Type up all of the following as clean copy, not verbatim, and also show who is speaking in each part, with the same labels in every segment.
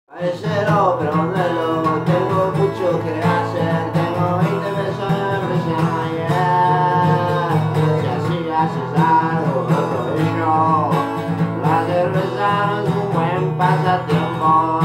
Speaker 1: Parcero, pregúntalo, tengo mucho que hacer, tengo 20 pesos de presión ayer. Si así haces algo de provecho, la cerveza no es un buen pasatiempo.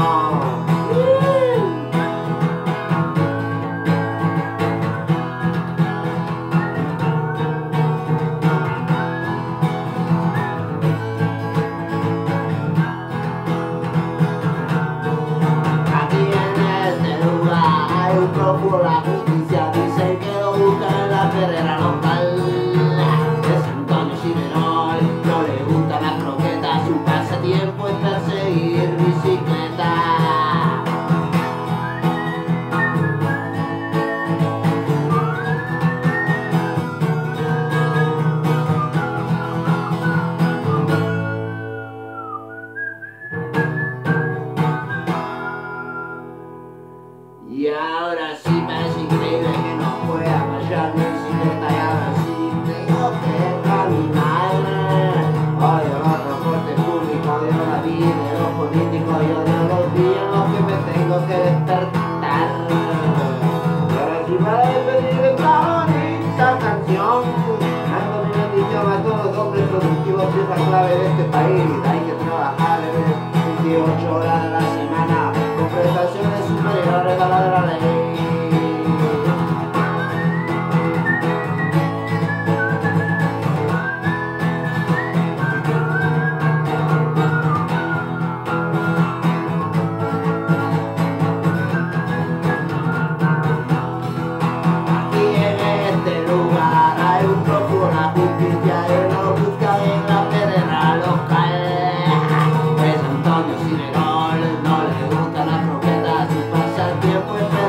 Speaker 1: Por la justicia dicen que lo buscan en la perrera local. Es Antonio Ciberol, no le gustan las croquetas, su pasatiempo es perseguir bicicleta. Y ahora sí parece increíble que no pueda fallar mi bicicleta y ahora sí tengo que caminar. Odio los transportes públicos, odio la vida de los políticos y odio los días en los que me tengo que despertar. Y ahora sí me despedir esta bonita canción. Algo me han dicho a todos los hombres productivos es la clave de este país. Hay que trabajar 28 horas a la semana con prestaciones superiores a la de la ley. Aquí en este lugar hay un prófugo, una justicia y uno busca en la perrera local. Es Antonio Ciberol, no le gustan las croquetas, su pasatiempo es